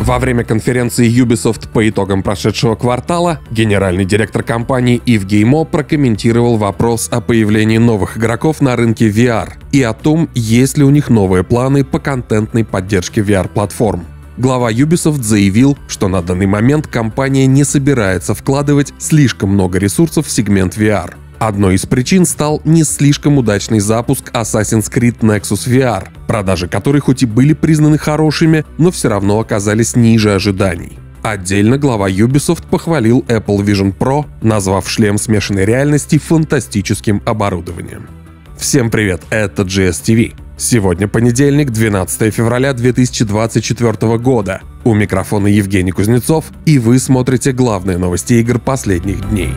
Во время конференции Ubisoft по итогам прошедшего квартала генеральный директор компании Yves Guillemot прокомментировал вопрос о появлении новых игроков на рынке VR и о том, есть ли у них новые планы по контентной поддержке VR-платформ. Глава Ubisoft заявил, что на данный момент компания не собирается вкладывать слишком много ресурсов в сегмент VR. Одной из причин стал не слишком удачный запуск Assassin's Creed Nexus VR, продажи которой хоть и были признаны хорошими, но все равно оказались ниже ожиданий. Отдельно глава Ubisoft похвалил Apple Vision Pro, назвав шлем смешанной реальности фантастическим оборудованием. Всем привет, это GSTV. Сегодня понедельник, 12 февраля 2024 года. У микрофона Евгений Кузнецов, и вы смотрите главные новости игр последних дней.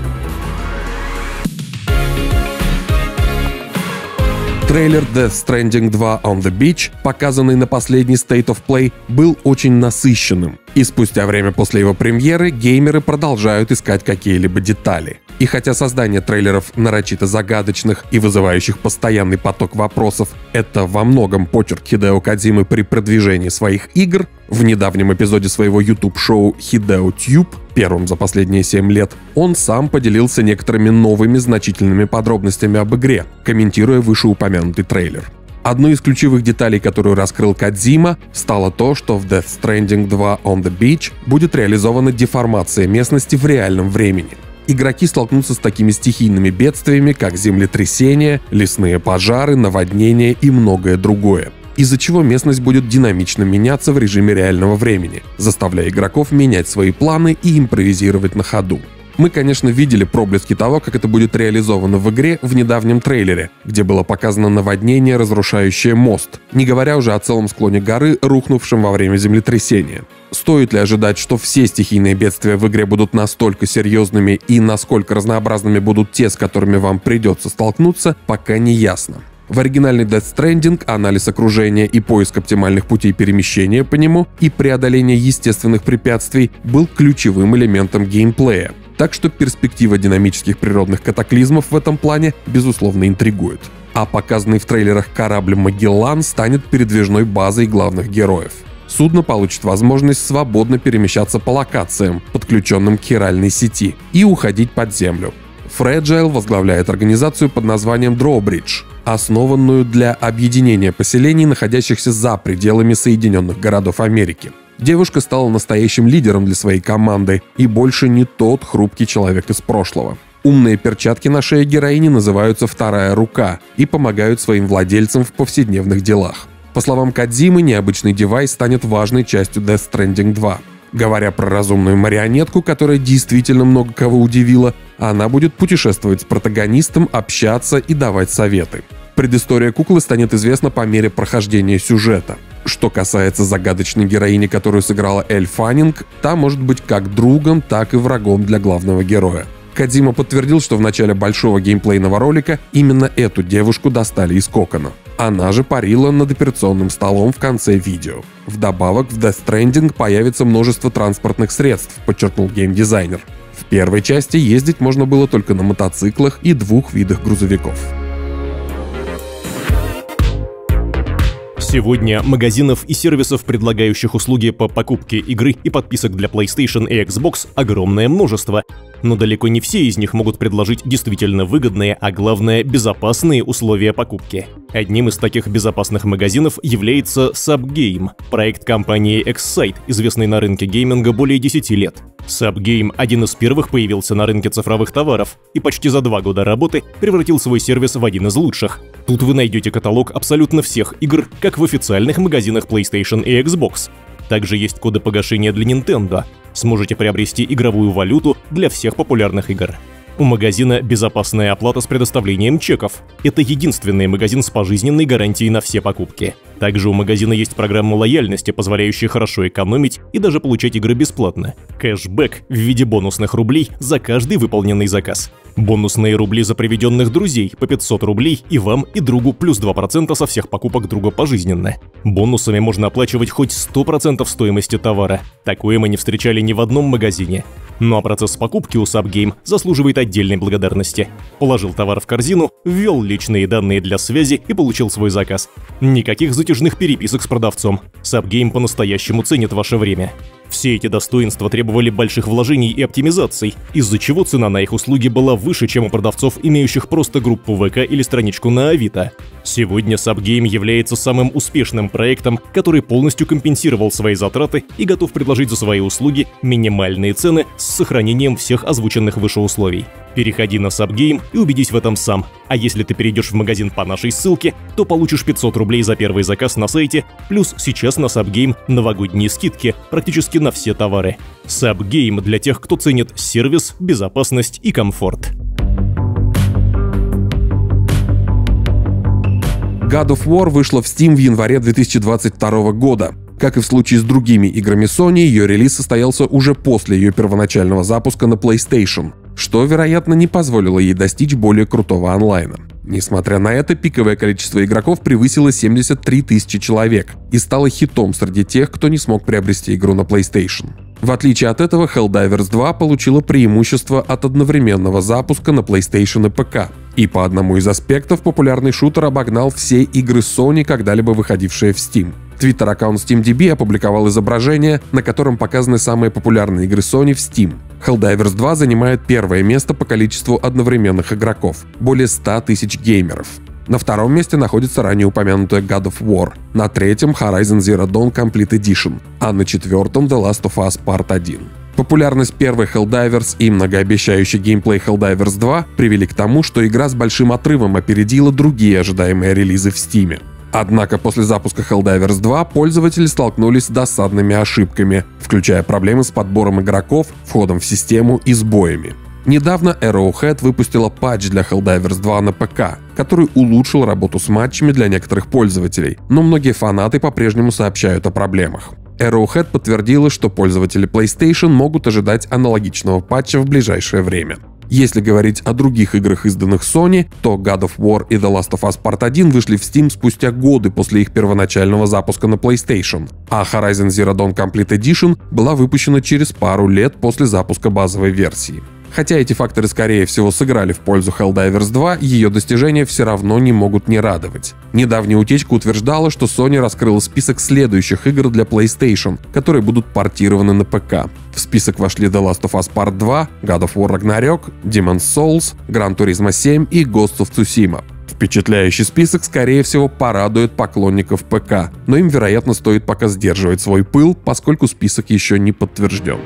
Трейлер Death Stranding 2 On The Beach, показанный на последний State of Play, был очень насыщенным. И спустя время после его премьеры геймеры продолжают искать какие-либо детали. И хотя создание трейлеров нарочито загадочных и вызывающих постоянный поток вопросов — это во многом почерк Хидео Кодзимы при продвижении своих игр, в недавнем эпизоде своего YouTube-шоу Hideo Tube, первым за последние 7 лет, он сам поделился некоторыми новыми значительными подробностями об игре, комментируя вышеупомянутый трейлер. Одной из ключевых деталей, которую раскрыл Кодзима, стало то, что в Death Stranding 2 On The Beach будет реализована деформация местности в реальном времени. Игроки столкнутся с такими стихийными бедствиями, как землетрясения, лесные пожары, наводнения и многое другое, из-за чего местность будет динамично меняться в режиме реального времени, заставляя игроков менять свои планы и импровизировать на ходу. Мы, конечно, видели проблески того, как это будет реализовано в игре в недавнем трейлере, где было показано наводнение, разрушающее мост, не говоря уже о целом склоне горы, рухнувшем во время землетрясения. Стоит ли ожидать, что все стихийные бедствия в игре будут настолько серьезными и насколько разнообразными будут те, с которыми вам придется столкнуться, пока не ясно. В оригинальной Death Stranding анализ окружения и поиск оптимальных путей перемещения по нему и преодоление естественных препятствий был ключевым элементом геймплея. Так что перспектива динамических природных катаклизмов в этом плане, безусловно, интригует. А показанный в трейлерах корабль Магеллан станет передвижной базой главных героев. Судно получит возможность свободно перемещаться по локациям, подключенным к хиральной сети, и уходить под землю. Fragile возглавляет организацию под названием Drawbridge, основанную для объединения поселений, находящихся за пределами Соединенных Городов Америки. Девушка стала настоящим лидером для своей команды и больше не тот хрупкий человек из прошлого. Умные перчатки на шее героини называются «Вторая рука» и помогают своим владельцам в повседневных делах. По словам Кодзимы, необычный девайс станет важной частью Death Stranding 2. Говоря про разумную марионетку, которая действительно много кого удивила, она будет путешествовать с протагонистом, общаться и давать советы. Предыстория куклы станет известна по мере прохождения сюжета. Что касается загадочной героини, которую сыграла Эль Фаннинг, та может быть как другом, так и врагом для главного героя. Кодзима подтвердил, что в начале большого геймплейного ролика именно эту девушку достали из кокона. Она же парила над операционным столом в конце видео. Вдобавок в Death Stranding появится множество транспортных средств, подчеркнул геймдизайнер. В первой части ездить можно было только на мотоциклах и 2 видах грузовиков. Сегодня магазинов и сервисов, предлагающих услуги по покупке игры и подписок для PlayStation и Xbox, огромное множество. Но далеко не все из них могут предложить действительно выгодные, а главное, безопасные условия покупки. Одним из таких безопасных магазинов является Subgame, проект компании Excite, известный на рынке гейминга более 10 лет. Subgame один из первых появился на рынке цифровых товаров и почти за 2 года работы превратил свой сервис в один из лучших. Тут вы найдете каталог абсолютно всех игр, как в официальных магазинах PlayStation и Xbox. Также есть коды погашения для Nintendo. Сможете приобрести игровую валюту для всех популярных игр. У магазина безопасная оплата с предоставлением чеков. Это единственный магазин с пожизненной гарантией на все покупки. Также у магазина есть программа лояльности, позволяющая хорошо экономить и даже получать игры бесплатно. Кэшбэк в виде бонусных рублей за каждый выполненный заказ. Бонусные рубли за приведенных друзей по 500 рублей и вам, и другу плюс 2% со всех покупок друга пожизненно. Бонусами можно оплачивать хоть 100% стоимости товара. Такое мы не встречали ни в одном магазине. Ну а процесс покупки у Subgame заслуживает отдельной благодарности. Положил товар в корзину, ввел личные данные для связи и получил свой заказ. Никаких затяжных переписок с продавцом. Subgame по-настоящему ценит ваше время. Все эти достоинства требовали больших вложений и оптимизаций, из-за чего цена на их услуги была выше, чем у продавцов, имеющих просто группу ВК или страничку на Авито. Сегодня Subgame является самым успешным проектом, который полностью компенсировал свои затраты и готов предложить за свои услуги минимальные цены с сохранением всех озвученных выше условий. Переходи на Subgame и убедись в этом сам. А если ты перейдешь в магазин по нашей ссылке, то получишь 500 рублей за первый заказ на сайте, плюс сейчас на Subgame новогодние скидки практически на все товары. Subgame для тех, кто ценит сервис, безопасность и комфорт. God of War вышла в Steam в январе 2022 года. Как и в случае с другими играми Sony, ее релиз состоялся уже после ее первоначального запуска на PlayStation, что, вероятно, не позволило ей достичь более крутого онлайна. Несмотря на это, пиковое количество игроков превысило 73 тысячи человек и стало хитом среди тех, кто не смог приобрести игру на PlayStation. В отличие от этого, Helldivers 2 получила преимущество от одновременного запуска на PlayStation и ПК. И по одному из аспектов популярный шутер обогнал все игры Sony, когда-либо выходившие в Steam. Твиттер-аккаунт SteamDB опубликовал изображение, на котором показаны самые популярные игры Sony в Steam. Helldivers 2 занимает первое место по количеству одновременных игроков – более 100 тысяч геймеров. На втором месте находится ранее упомянутая God of War, на третьем Horizon Zero Dawn Complete Edition, а на четвертом The Last of Us Part 1. Популярность первой Helldivers и многообещающий геймплей Helldivers 2 привели к тому, что игра с большим отрывом опередила другие ожидаемые релизы в Steam. Однако после запуска Helldivers 2 пользователи столкнулись с досадными ошибками, включая проблемы с подбором игроков, входом в систему и сбоями. Недавно Arrowhead выпустила патч для Helldivers 2 на ПК, который улучшил работу с матчами для некоторых пользователей, но многие фанаты по-прежнему сообщают о проблемах. Arrowhead подтвердила, что пользователи PlayStation могут ожидать аналогичного патча в ближайшее время. Если говорить о других играх, изданных Sony, то God of War и The Last of Us Part 1 вышли в Steam спустя годы после их первоначального запуска на PlayStation, а Horizon Zero Dawn Complete Edition была выпущена через пару лет после запуска базовой версии. Хотя эти факторы, скорее всего, сыграли в пользу Helldivers 2, ее достижения все равно не могут не радовать. Недавняя утечка утверждала, что Sony раскрыла список следующих игр для PlayStation, которые будут портированы на ПК. В список вошли The Last of Us Part 2, God of War Ragnarok, Demon's Souls, Gran Turismo 7 и Ghost of Tsushima. Впечатляющий список, скорее всего, порадует поклонников ПК, но им, вероятно, стоит пока сдерживать свой пыл, поскольку список еще не подтвержден.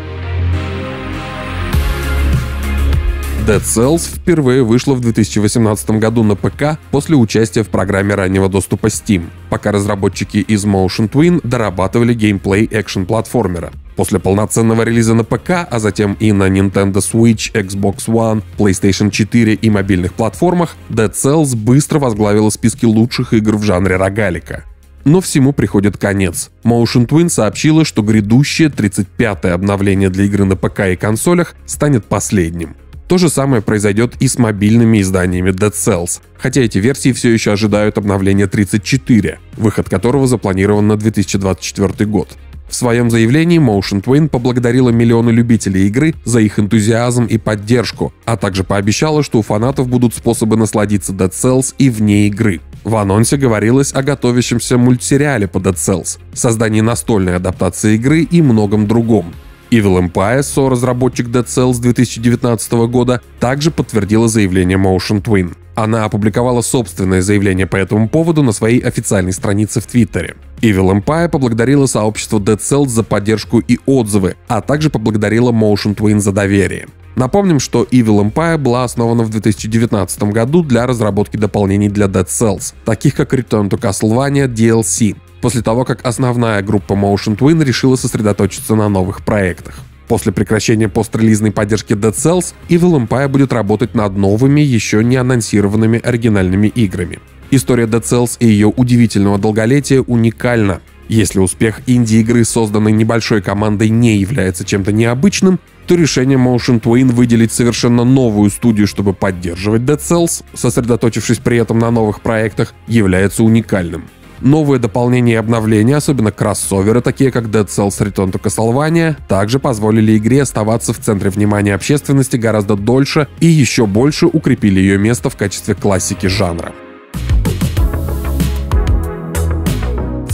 Dead Cells впервые вышла в 2018 году на ПК после участия в программе раннего доступа Steam, пока разработчики из Motion Twin дорабатывали геймплей экшн-платформера. После полноценного релиза на ПК, а затем и на Nintendo Switch, Xbox One, PlayStation 4 и мобильных платформах, Dead Cells быстро возглавила списки лучших игр в жанре рогалика. Но всему приходит конец. Motion Twin сообщила, что грядущее 35-е обновление для игры на ПК и консолях станет последним. То же самое произойдет и с мобильными изданиями Dead Cells, хотя эти версии все еще ожидают обновления 34, выход которого запланирован на 2024 год. В своем заявлении Motion Twin поблагодарила миллионы любителей игры за их энтузиазм и поддержку, а также пообещала, что у фанатов будут способы насладиться Dead Cells и вне игры. В анонсе говорилось о готовящемся мультсериале по Dead Cells, создании настольной адаптации игры и многом другом. Evil Empire, со-разработчик Dead Cells 2019 года, также подтвердила заявление Motion Twin. Она опубликовала собственное заявление по этому поводу на своей официальной странице в Твиттере. Evil Empire поблагодарила сообщество Dead Cells за поддержку и отзывы, а также поблагодарила Motion Twin за доверие. Напомним, что Evil Empire была основана в 2019 году для разработки дополнений для Dead Cells, таких как Return to Castlevania DLC, после того, как основная группа Motion Twin решила сосредоточиться на новых проектах. После прекращения пострелизной поддержки Dead Cells, Evil Empire будет работать над новыми, еще не анонсированными оригинальными играми. История Dead Cells и ее удивительного долголетия уникальна. Если успех инди-игры, созданной небольшой командой, не является чем-то необычным, то решение Motion Twin выделить совершенно новую студию, чтобы поддерживать Dead Cells, сосредоточившись при этом на новых проектах, является уникальным. Новые дополнения и обновления, особенно кроссоверы, такие как Dead Cells Return to Castlevania, также позволили игре оставаться в центре внимания общественности гораздо дольше и еще больше укрепили ее место в качестве классики жанра. В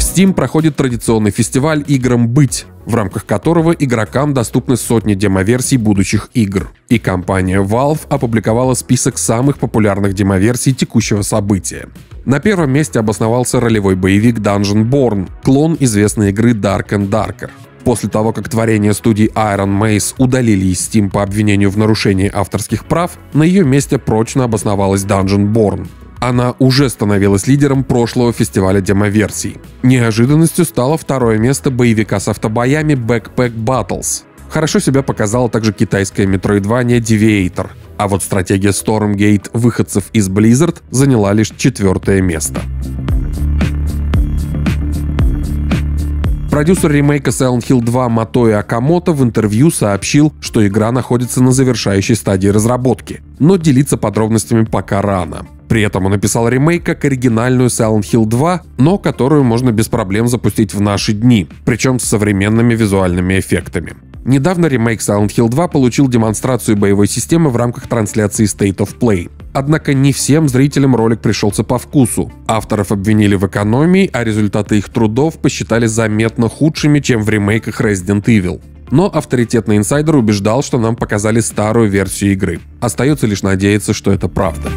Steam проходит традиционный фестиваль «Играм быть», в рамках которого игрокам доступны сотни демоверсий будущих игр. И компания Valve опубликовала список самых популярных демоверсий текущего события. На первом месте обосновался ролевой боевик Dungeonborn, клон известной игры Dark and Darker. После того, как творение студии Iron Mace удалили из Steam по обвинению в нарушении авторских прав, на ее месте прочно обосновалась Dungeonborn. Она уже становилась лидером прошлого фестиваля демоверсий. Неожиданностью стало второе место боевика с автобоями Backpack Battles. Хорошо себя показала также китайская Metroidvania Deviator, а вот стратегия Stormgate выходцев из Blizzard заняла лишь 4-е место. Продюсер ремейка Silent Hill 2 Мотои Акамото в интервью сообщил, что игра находится на завершающей стадии разработки, но делиться подробностями пока рано. При этом он описал ремейк как оригинальную Silent Hill 2, но которую можно без проблем запустить в наши дни, причем с современными визуальными эффектами. Недавно ремейк Silent Hill 2 получил демонстрацию боевой системы в рамках трансляции State of Play. Однако не всем зрителям ролик пришелся по вкусу. Авторов обвинили в экономии, а результаты их трудов посчитали заметно худшими, чем в ремейках Resident Evil. Но авторитетный инсайдер убеждал, что нам показали старую версию игры. Остается лишь надеяться, что это правда.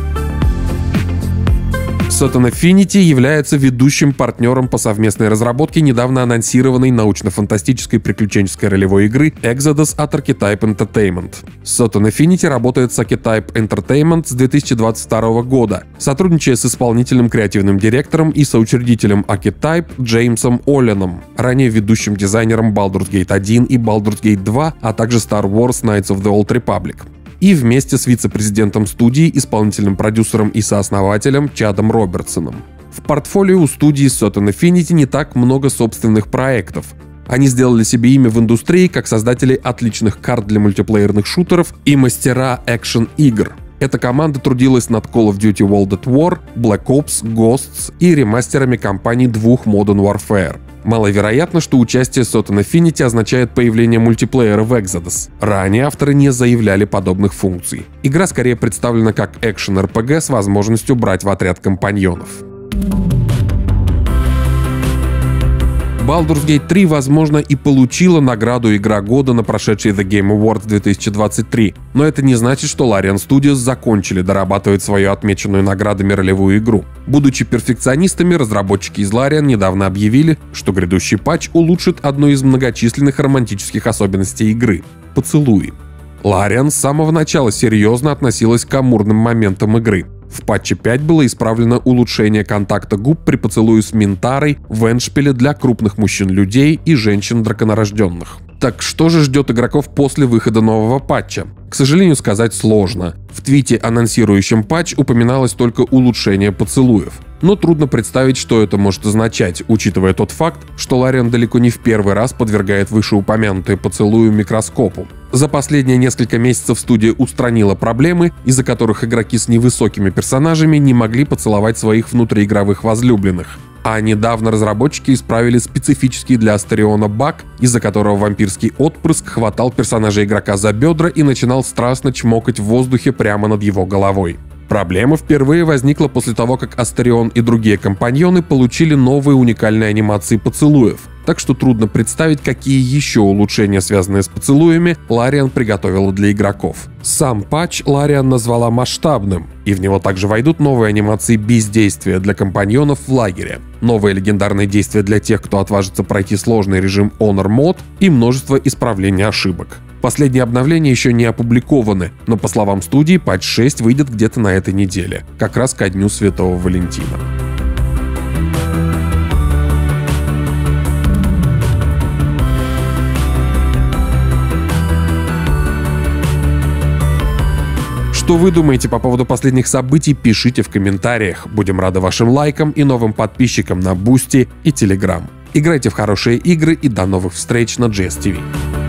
Satan Affinity является ведущим партнером по совместной разработке недавно анонсированной научно-фантастической приключенческой ролевой игры Exodus от Archetype Entertainment. Satan Affinity работает с Archetype Entertainment с 2022 года, сотрудничая с исполнительным креативным директором и соучредителем Archetype Джеймсом Олленом, ранее ведущим дизайнером Baldur's Gate 1 и Baldur's Gate 2, а также Star Wars Knights of the Old Republic. И вместе с вице-президентом студии, исполнительным продюсером и сооснователем Чадом Робертсоном. В портфолио у студии Satan Affinity не так много собственных проектов. Они сделали себе имя в индустрии как создатели отличных карт для мультиплеерных шутеров и мастера экшен-игр. Эта команда трудилась над Call of Duty World at War, Black Ops, Ghosts и ремастерами кампаний двух Modern Warfare. Маловероятно, что участие Satan Affinity означает появление мультиплеера в Exodus. Ранее авторы не заявляли подобных функций. Игра скорее представлена как экшен-РПГ с возможностью брать в отряд компаньонов. Baldur's Gate 3, возможно, и получила награду «Игра года» на прошедшей The Game Awards 2023, но это не значит, что Larian Studios закончили дорабатывать свою отмеченную наградами ролевую игру. Будучи перфекционистами, разработчики из Larian недавно объявили, что грядущий патч улучшит одну из многочисленных романтических особенностей игры — поцелуи. Larian с самого начала серьезно относилась к амурным моментам игры. В патче 5 было исправлено улучшение контакта губ при поцелуе с Минтарой в эндшпиле для крупных мужчин-людей и женщин-драконорожденных. Так что же ждет игроков после выхода нового патча? К сожалению, сказать сложно. В твите, анонсирующем патч, упоминалось только улучшение поцелуев. Но трудно представить, что это может означать, учитывая тот факт, что Larian далеко не в первый раз подвергает вышеупомянутые поцелую микроскопу. За последние несколько месяцев студия устранила проблемы, из-за которых игроки с невысокими персонажами не могли поцеловать своих внутриигровых возлюбленных. А недавно разработчики исправили специфический для Астериона баг, из-за которого вампирский отпрыск хватал персонажа игрока за бедра и начинал страстно чмокать в воздухе прямо над его головой. Проблема впервые возникла после того, как Астерион и другие компаньоны получили новые уникальные анимации поцелуев, так что трудно представить, какие еще улучшения, связанные с поцелуями, Larian приготовила для игроков. Сам патч Larian назвала масштабным, и в него также войдут новые анимации бездействия для компаньонов в лагере, новые легендарные действия для тех, кто отважится пройти сложный режим Honor Mode и множество исправлений ошибок. Последние обновления еще не опубликованы, но по словам студии, патч 6 выйдет где-то на этой неделе, как раз ко дню Святого Валентина. Что вы думаете по поводу последних событий, пишите в комментариях. Будем рады вашим лайкам и новым подписчикам на Boosty и Telegram. Играйте в хорошие игры и до новых встреч на GSTV.